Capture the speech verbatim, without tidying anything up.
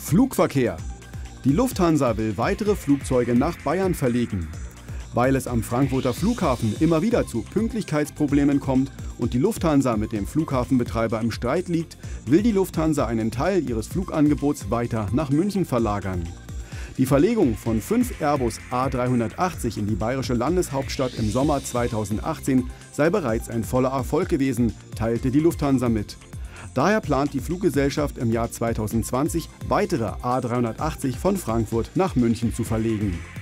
Flugverkehr. Die Lufthansa will weitere Flugzeuge nach Bayern verlegen. Weil es am Frankfurter Flughafen immer wieder zu Pünktlichkeitsproblemen kommt und die Lufthansa mit dem Flughafenbetreiber im Streit liegt, will die Lufthansa einen Teil ihres Flugangebots weiter nach München verlagern. Die Verlegung von fünf Airbus A dreihundertachtzig in die bayerische Landeshauptstadt im Sommer zweitausendachtzehn sei bereits ein voller Erfolg gewesen, teilte die Lufthansa mit. Daher plant die Fluggesellschaft im Jahr zweitausendzwanzig weitere A dreihundertachtzig von Frankfurt nach München zu verlegen.